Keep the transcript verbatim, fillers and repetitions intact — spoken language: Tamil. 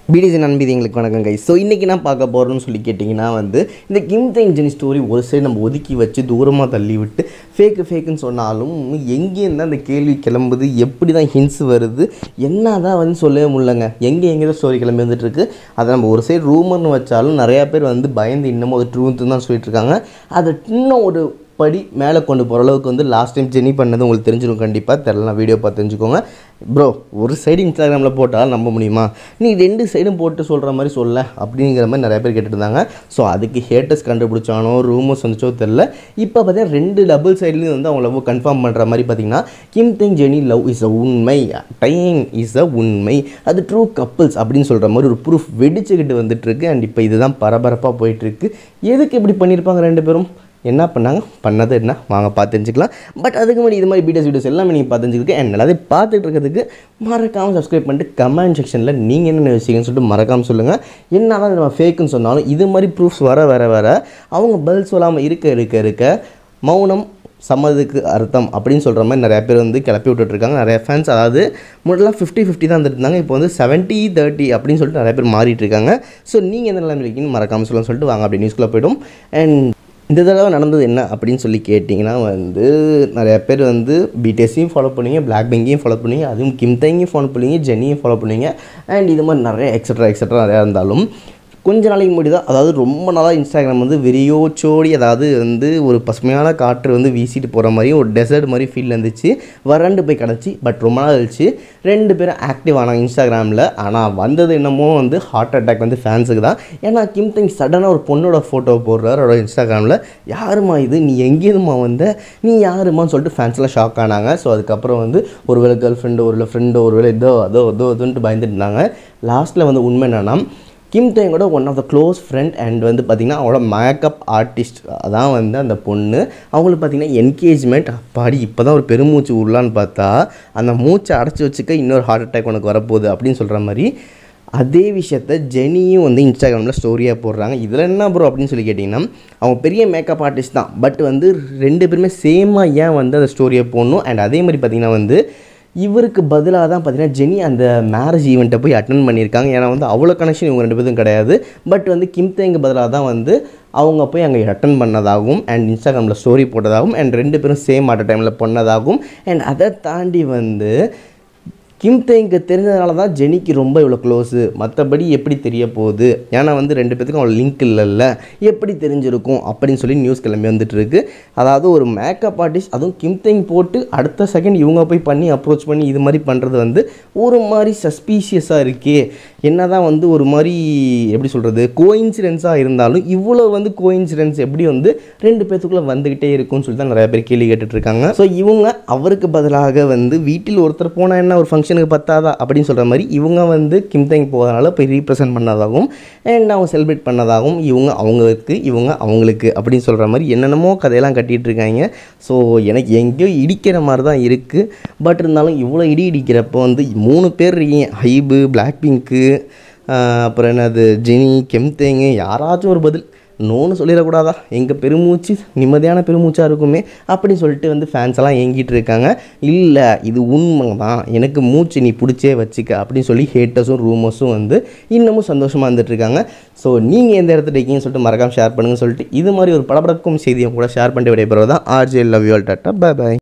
பிடிசி நண்பதி எங்களுக்கு வணக்கம் கைஸ். ஸோ இன்றைக்கி நான் பார்க்க போகிறோன்னு சொல்லி கேட்டிங்கன்னா வந்து இந்த கிம் தேங் ஜெனி ஸ்டோரி ஒரு சைடு நம்ம ஒதுக்கி வச்சு தூரமாக தள்ளி விட்டு ஃபேக்கு ஃபேக்குன்னு சொன்னாலும் எங்கேருந்து அந்த கேள்வி கிளம்புது, எப்படி தான் ஹின்ஸ் வருது, என்ன தான் வந்து சொல்லவே முடியலங்க. எங்கே எங்கே தான் ஸ்டோரி கிளம்பி வந்துட்டுருக்கு. அதை நம்ம ஒரு சைடு ரூமர்னு வச்சாலும் நிறையா பேர் வந்து பயந்து இன்னமும் அது ட்ரூத்து தான் சொல்லிட்டு இருக்காங்க. அதை இன்னும் ஒரு படி மேலே கொண்டு போகிற அளவுக்கு வந்து லாஸ்ட் டைம் ஜெனி பண்ணது உங்களுக்கு தெரிஞ்சிடும். கண்டிப்பாக தெரியலாம், வீடியோ பார்த்து தெரிஞ்சுக்கோங்க. ப்ரோ ஒரு சைடு இன்ஸ்டாகிராமில் போட்டால் நம்ப முடியுமா, நீ ரெண்டு சைடும் போட்டு சொல்கிற மாதிரி சொல்ல அப்படிங்கிற மாதிரி நிறைய பேர் கேட்டுருந்தாங்க. ஸோ அதுக்கு ஹேட்டர்ஸ் கண்டுபிடிச்சானோ ரூமர்ஸ் வந்துச்சோ தெரில. இப்போ பார்த்தீங்கன்னா ரெண்டு டபுள் சைட்லேயும் வந்து அவங்க லவ் கன்ஃபார்ம் பண்ணுற மாதிரி பார்த்தீங்கன்னா Kim Taehyung Jennie love is a உண்மை, டைம் இஸ் அ உண்மை, அது ட்ரூ கப்புள்ஸ் அப்படின்னு சொல்கிற மாதிரி ஒரு ப்ரூஃப் வெடிச்சுக்கிட்டு வந்துட்டுருக்கு. அண்ட் இப்போ இதுதான் பரபரப்பாக போயிட்டுருக்கு. எதுக்கு இப்படி பண்ணியிருப்பாங்க ரெண்டு பேரும், என்ன பண்ணாங்க, பண்ணது என்ன, வாங்க பார்த்து தெரிஞ்சுக்கலாம். பட் அதுக்கு முன்னாடி இது மாதிரி பிடிஎஸ் வீடியோஸ் எல்லாமே நீங்கள் பார்த்து தெரிஞ்சுக்கிட்டு அண்ட் நல்லாவே பார்த்துட்டு இருக்கிறதுக்கு மறக்காமல் சப்ஸ்கிரைப் பண்ணிட்டு கமெண்ட் செக்ஷனில் நீங்கள் என்ன யோசிக்கிறீங்கன்னு சொல்லிட்டு மறக்காமல் சொல்லுங்கள். என்ன தான் நம்ம ஃபேக்குன்னு சொன்னாலும் இது மாதிரி ப்ரூஃப்ஸ் வர வர வர அவங்க பதில் சொல்லாமல் இருக்க இருக்க இருக்க மௌனம் சம்மதுக்கு அர்த்தம் அப்படின்னு சொல்கிற மாதிரி நிறையா பேர் வந்து கிளப்பி விட்டுட்ருக்காங்க. நிறையா ஃபேன்ஸ், அதாவது முன்னெல்லாம் ஃபிஃப்டி ஃபிஃப்டி தான் வந்துருந்தாங்க, இப்போ வந்து செவன்ட்டி தேர்ட்டி அப்படின்னு சொல்லிட்டு நிறைய பேர் மாறிட்டு இருக்காங்க. ஸோ நீங்கள் எந்த நிலைமை இருக்கீங்கன்னு மறக்காமல் சொல்லணும்னு சொல்லிட்டு வாங்க அப்படி நியூஸ்குள்ளே போய்டும். அண்ட் இந்த தடவை நடந்தது என்ன அப்படின்னு சொல்லி கேட்டிங்கன்னா வந்து நிறையா பேர் வந்து பிடிஎஸ்ஸையும் ஃபாலோ பண்ணுவீங்க, பிளாக் பிங்கையும் ஃபாலோ பண்ணுவீங்க, அதுவும் கிம் தேங்கையும் ஃபாலோ பண்ணுவீங்க, ஜெனியும் ஃபாலோ பண்ணுவீங்க. அண்ட் இது மாதிரி நிறைய எக்ஸட்ரா எக்ஸட்ரா நிறையா இருந்தாலும் கொஞ்ச நாளைக்கு முன்னாடி தான், அதாவது ரொம்ப நாளாக இன்ஸ்டாகிராம் வந்து வெறியோச்சோடி, அதாவது வந்து ஒரு பசுமையான காற்று வந்து வீசிட்டு போகிற மாதிரி ஒரு டெசர்ட் மாதிரி ஃபீல் இருந்துச்சு, வறண்டு போய் கிடச்சி. பட் ரொம்ப நாள் கழிச்சு ரெண்டு பேரும் ஆக்டிவ் ஆனாங்க இன்ஸ்டாகிராமில். ஆனால் வந்தது என்னமோ வந்து ஹார்ட் அட்டாக் வந்து ஃபேன்ஸுக்கு தான். ஏன்னா கிம் தேங் சடனாக ஒரு பொண்ணோட ஃபோட்டோ போடுறாரு அவரோட இன்ஸ்டாகிராமில். யாருமா இது, நீ எங்கேருமா வந்த, நீ யாருமான்னு சொல்லிட்டு ஃபேன்ஸ்லாம் ஷாக் ஆனாங்க. ஸோ அதுக்கப்புறம் வந்து ஒரு வேளை கேர்ள் ஃப்ரெண்டு, ஒரு வேளை ஃப்ரெண்டு, ஒரு வேளை இதோ அதோ அதோ அதுன்ட்டு பயந்துட்டு இருந்தாங்க. லாஸ்ட்டில் வந்து உண்மை என்னன்னா கிம் தேங்கோட one of the close friend and வந்து பார்த்திங்கன்னா அவங்களோட மேக்கப் ஆர்டிஸ்ட் அதான் வந்து அந்த பொண்ணு. அவங்களுக்கு பார்த்திங்கன்னா என்கேஜ்மெண்ட். அப்பாடி இப்போ தான் ஒரு பெருமூச்சு விடலான்னு பார்த்தா அந்த மூச்சை அடைச்சி வச்சுக்க இன்னொரு ஹார்ட் அட்டாக் உனக்கு வரப்போகுது அப்படின்னு சொல்கிற மாதிரி அதே விஷயத்த ஜெனியும் வந்து இன்ஸ்டாகிராமில் ஸ்டோரியாக போடுறாங்க. இதில் என்ன ப்ரோ அப்படின்னு சொல்லி கேட்டிங்கன்னா அவங்க பெரிய மேக்கப் ஆர்டிஸ்ட் தான், பட் வந்து ரெண்டு பேருமே சேமாக ஏன் வந்து அந்த ஸ்டோரியை போடணும். அண்ட் அதே மாதிரி பார்த்திங்கன்னா வந்து இவருக்கு பதிலாக தான் பார்த்திங்கன்னா ஜெனி அந்த மேரேஜ் ஈவெண்ட்டை போய் அட்டன் பண்ணியிருக்காங்க. ஏன்னா வந்து அவ்வளோ கனெக்ஷன் இவங்க ரெண்டு பேரும் கிடையாது. பட் வந்து கிம் தேங்கு பதிலாக தான் வந்து அவங்க போய் அங்கே அட்டன் பண்ணதாகவும் அண்ட் இன்ஸ்டாகிராமில் ஸ்டோரி போட்டதாகவும் அண்ட் ரெண்டு பேரும் சேம் ஆட்ட டைமில் பண்ணதாகவும் அண்ட் அதை தாண்டி வந்து கிம் தேங்க்கு தெரிஞ்சதுனால தான் ஜெனிக்கு ரொம்ப இவ்வளோ க்ளோஸு. மற்றபடி எப்படி தெரிய போகுது, ஏன்னா வந்து ரெண்டு பேத்துக்கும் அவ்வளோ லிங்க் இல்லைல்ல, எப்படி தெரிஞ்சிருக்கும் அப்படின்னு சொல்லி நியூஸ் கிளம்பி வந்துட்டுருக்கு. அதாவது ஒரு மேக்கப் ஆர்டிஸ்ட், அதுவும் கிம் தேங் போட்டு அடுத்த செகண்ட் இவங்க போய் பண்ணி அப்ரோச் பண்ணி இது மாதிரி பண்ணுறது வந்து ஒரு மாதிரி சஸ்பீஷியஸாக இருக்கே. என்ன தான் வந்து ஒரு மாதிரி எப்படி சொல்கிறது கோயின்சிடென்ஸாக இருந்தாலும் இவ்வளோ வந்து கோயின்சிடென்ஸ் எப்படி வந்து ரெண்டு பேத்துக்குள்ளே வந்துக்கிட்டே இருக்கும்னு சொல்லி தான் நிறைய பேர் கேள்வி கேட்டுட்ருக்காங்க. ஸோ இவங்க அவருக்கு பதிலாக வந்து வீட்டில் ஒருத்தர் போனால் என்ன ஒரு ஃபங்க்ஷனுக்கு பத்தாதா அப்படின்னு சொல்கிற மாதிரி இவங்க வந்து கிம் தேங் போகிறதுனால போய் ரீப்ரசென்ட் பண்ணதாகவும் அண்ட் அவங்க செலிப்ரேட் பண்ணதாகவும் இவங்க அவங்களுக்கு இவங்க அவங்களுக்கு அப்படின்னு சொல்கிற மாதிரி என்னென்னமோ கதையெல்லாம் கட்டிகிட்டு இருக்காங்க. ஸோ எனக்கு எங்கேயோ இடிக்கிற மாதிரி தான் இருக்குது. பட் இருந்தாலும் இவ்வளோ இடி இடிக்கிறப்போ வந்து மூணு பேர் இருக்கீங்க, ஹைபு, பிளாக் பிங்க்கு, அப்புறம் என்னது ஜெனி, கிம் தேங்கு, யாராச்சும் ஒரு பதில் நோன்னு சொல்லிடக்கூடாதா, எங்கள் பெருமூச்சு நிம்மதியான பெருமூச்சாக இருக்குமே அப்படின்னு சொல்லிட்டு வந்து ஃபேன்ஸ் எல்லாம் ஏங்கிட்டு இருக்காங்க. இல்லை இது உண்மை தான், எனக்கு மூச்சு நீ பிடிச்சே வச்சுக்க அப்படின்னு சொல்லி ஹேட்டர்ஸும் ரூமர்ஸும் வந்து இன்னமும் சந்தோஷமாக வந்துட்டுருக்காங்க. ஸோ நீங்கள் எந்த இடத்துல இருக்கீங்கன்னு சொல்லிட்டு மறக்காமல் ஷேர் பண்ணுங்கன்னு சொல்லிட்டு இது மாதிரி ஒரு படபடக்கும் செய்தியை கூட ஷேர் பண்ணிட்டு விடைபெறுவது தான் RJ love you all tata bye by.